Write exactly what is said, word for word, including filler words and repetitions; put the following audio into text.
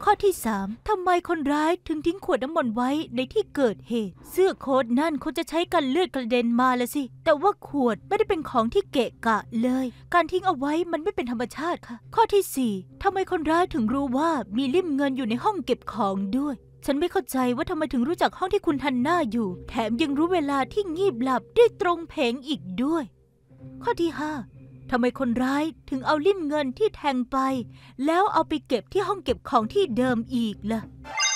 ข้อที่สามทำไมคนร้ายถึงทิ้งขวดน้ำมนต์ไว้ในที่เกิดเหตุเสื้อโค้ทนั่นคงจะใช้กันเลือดกระเด็นมาละสิแต่ว่าขวดไม่ได้เป็นของที่เกะกะเลยการทิ้งเอาไว้มันไม่เป็นธรรมชาติค่ะข้อที่สี่ทำไมคนร้ายถึงรู้ว่ามีลิ่มเงินอยู่ในห้องเก็บของด้วยฉันไม่เข้าใจว่าทำไมถึงรู้จักห้องที่คุณฮันน่าอยู่แถมยังรู้เวลาที่งีบหลับได้ตรงเพงอีกด้วยข้อที่ห้าทำไมคนร้ายถึงเอาลิ่มเงินที่แทงไปแล้วเอาไปเก็บที่ห้องเก็บของที่เดิมอีกล่ะ